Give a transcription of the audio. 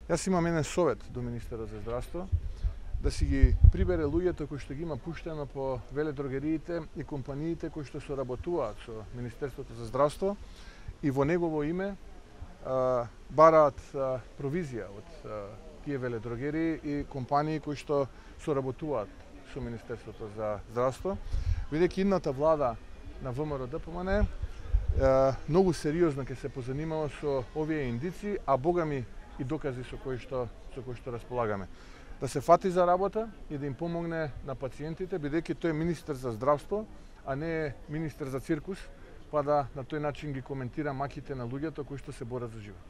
Јас имам еден совет до министерот за здравство, да си ги прибере луѓето кои што ги има пуштено по веледрогериите и компаниите кои што соработуваат со Министерството за здравство и во негово име бараат провизија од тие веледрогерии и компании кои што соработуваат со Министерството за здравство, бидејќи идната влада на ВМРО-ДПМН многу сериозно ќе се позанимава со овие индици, а богами и докази со кои што располагаме. Да се фати за работа и да им помогне на пациентите, бидејќи тој е министер за здравство, а не е министер за циркус, па да на тој начин ги коментира маките на луѓето кои што се борат за живот.